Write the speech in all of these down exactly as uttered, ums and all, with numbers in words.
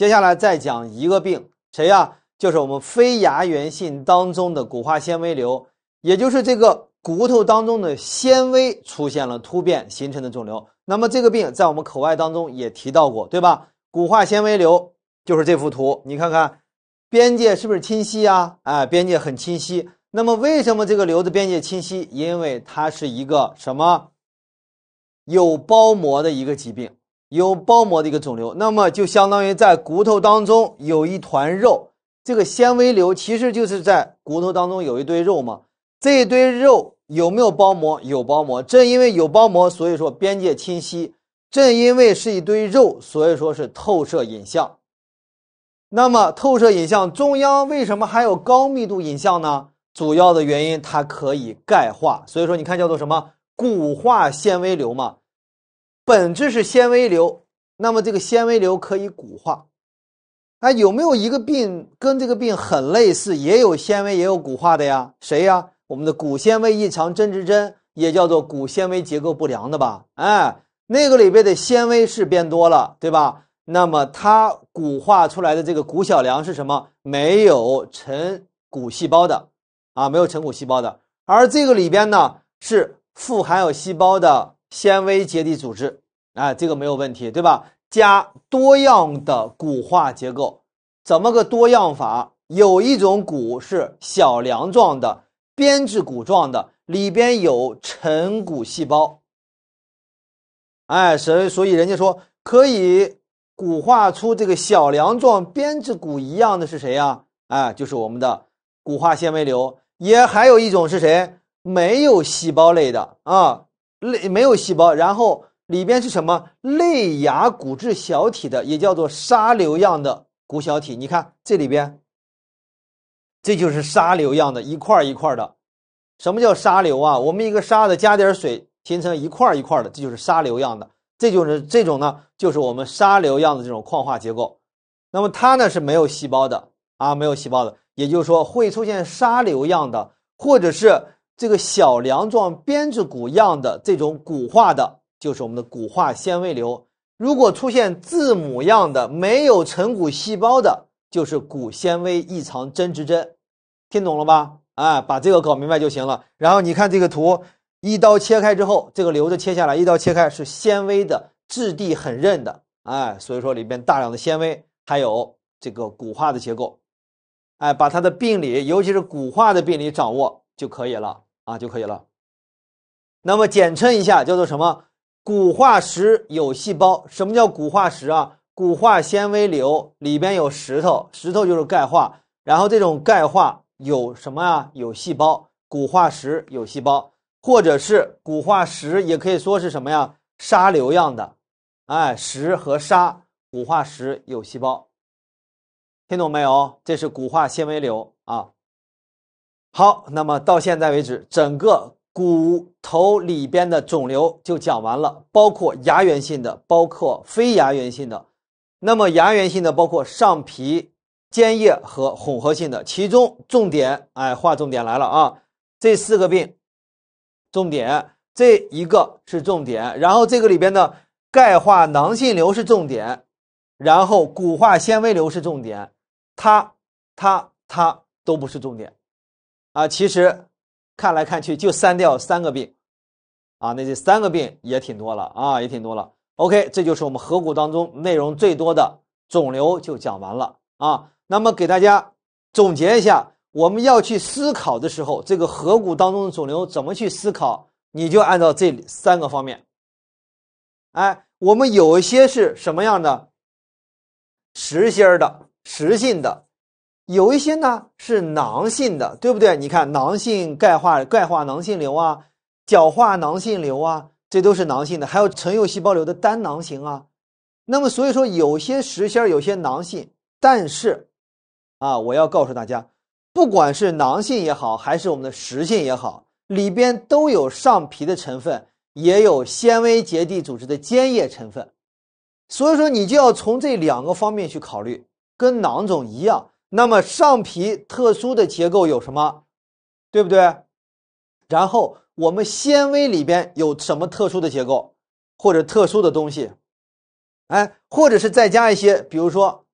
接下来再讲一个病，谁呀？就是我们非牙源性当中的骨化纤维瘤，也就是这个骨头当中的纤维出现了突变形成的肿瘤。那么这个病在我们口外当中也提到过，对吧？骨化纤维瘤就是这幅图，你看看边界是不是清晰啊？哎，边界很清晰。那么为什么这个瘤子边界清晰？因为它是一个什么？有包膜的一个疾病，有包膜的一个肿瘤。那么就相当于在骨头当中有一团肉，这个纤维瘤其实就是在骨头当中有一堆肉嘛。这一堆肉有没有包膜？有包膜。正因为有包膜，所以说边界清晰。正因为是一堆肉，所以说是透射影像。那么透射影像中央为什么还有高密度影像呢？主要的原因它可以钙化，所以说你看叫做什么？骨化纤维瘤嘛，本质是纤维瘤，那么这个纤维瘤可以骨化。啊，有没有一个病跟这个病很类似，也有纤维也有骨化的呀？谁呀？我们的骨纤维异常增殖征，也叫做骨纤维结构不良的吧？哎，那个里边的纤维是变多了，对吧？那么它骨化出来的这个骨小梁是什么？没有成骨细胞的啊，没有成骨细胞的。而这个里边呢是富含有细胞的纤维结缔组织，哎，这个没有问题，对吧？加多样的骨化结构，怎么个多样法？有一种骨是小梁状的，编制骨状的，里边有成骨细胞。哎，所以所以人家说可以骨化出这个小梁状编制骨一样的是谁呀？哎，就是我们的骨化纤维瘤。也还有一种是谁？没有细胞类的啊，类没有细胞，然后里边是什么？类芽骨质小体的，也叫做沙瘤样的骨小体。你看这里边，这就是沙瘤样的，一块一块的。什么叫沙瘤啊？我们一个沙子加点水形成一块一块的，这就是沙瘤样的。这就是这种呢，就是我们沙瘤样的这种矿化结构。那么它呢是没有细胞的啊，没有细胞的，也就是说会出现沙瘤样的，或者是这个小梁状编制骨样的这种骨化的，就是我们的骨化纤维瘤。如果出现字母样的没有成骨细胞的，就是骨纤维异常增殖征。听懂了吧？哎，把这个搞明白就行了。然后你看这个图，一刀切开之后，这个瘤子切下来，一刀切开是纤维的，质地很韧的，哎，所以说里边大量的纤维，还有这个骨化的结构。哎，把它的病理，尤其是骨化的病理掌握就可以了啊，就可以了。那么简称一下叫做什么？骨化石有细胞。什么叫骨化石啊？骨化纤维瘤里边有石头，石头就是钙化，然后这种钙化有什么啊？有细胞，骨化石有细胞，或者是骨化石也可以说是什么呀？沙瘤样的，哎，石和沙，骨化石有细胞。听懂没有？这是骨化纤维瘤啊。好，那么到现在为止，整个骨头里边的肿瘤就讲完了，包括牙源性的，包括非牙源性的。那么牙源性的包括上皮、间叶和混合性的，其中重点，哎，划重点来了啊！这四个病，重点，这一个是重点，然后这个里边的钙化囊性瘤是重点，然后骨化纤维瘤是重点，它、它、它都不是重点啊！其实看来看去就删掉三个病啊，那这三个病也挺多了啊，也挺多了。OK， 这就是我们颌骨当中内容最多的肿瘤就讲完了啊。那么给大家总结一下，我们要去思考的时候，这个颌骨当中的肿瘤怎么去思考，你就按照这三个方面。哎，我们有一些是什么样的？实心的、实性的，有一些呢是囊性的，对不对？你看囊性钙化、钙化囊性瘤啊，角化囊性瘤啊，这都是囊性的，还有成幼细胞瘤的单囊型啊。那么所以说有些实心，有些囊性，但是啊，我要告诉大家，不管是囊性也好，还是我们的实性也好，里边都有上皮的成分，也有纤维结缔组织的间叶成分。所以说你就要从这两个方面去考虑，跟囊肿一样。那么上皮特殊的结构有什么？对不对？然后我们纤维里边有什么特殊的结构或者特殊的东西？哎，或者是再加一些，比如说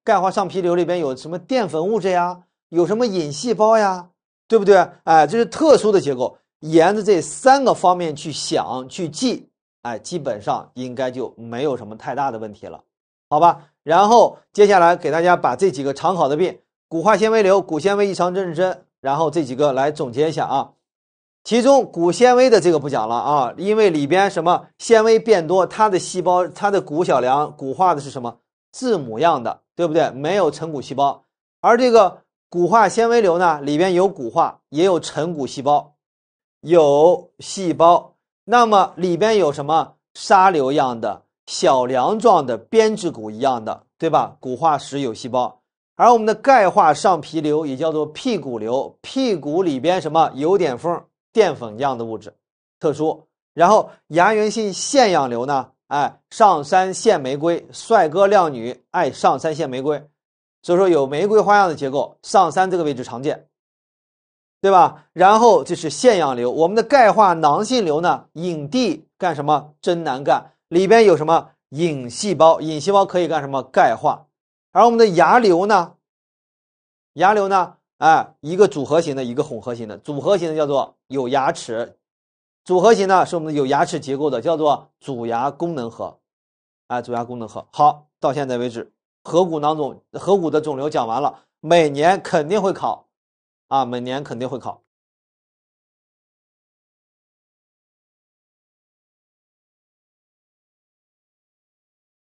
钙化上皮瘤里边有什么淀粉物质呀，有什么隐细胞呀，对不对？哎，这是特殊的结构，沿着这三个方面去想去记，哎，基本上应该就没有什么太大的问题了，好吧？然后接下来给大家把这几个常考的病，骨化纤维瘤、骨纤维异常增生，然后这几个来总结一下啊。其中骨纤维的这个不讲了啊，因为里边什么纤维变多，它的细胞它的骨小梁骨化的是什么字母样的，对不对？没有成骨细胞。而这个骨化纤维瘤呢，里边有骨化，也有成骨细胞，有细胞。那么里边有什么沙瘤样的、小梁状的、编织骨一样的，对吧？骨化时有细胞。而我们的钙化上皮瘤也叫做屁股瘤，屁股里边什么有点缝。淀粉样的物质，特殊。然后牙源性腺样瘤呢，哎，上三线玫瑰，帅哥靓女爱上三线玫瑰，所以说有玫瑰花样的结构，上三这个位置常见，对吧？然后这是腺样瘤，我们的钙化囊性瘤呢，隐地干什么？真难干，里边有什么隐细胞？隐细胞可以干什么？钙化。而我们的牙瘤呢，牙瘤呢？哎，一个组合型的，一个混合型的。组合型的叫做有牙齿，组合型呢是我们的有牙齿结构的，叫做主牙功能核。哎，主牙功能核。好，到现在为止，颌骨囊肿、颌骨的肿瘤讲完了，每年肯定会考啊，每年肯定会考。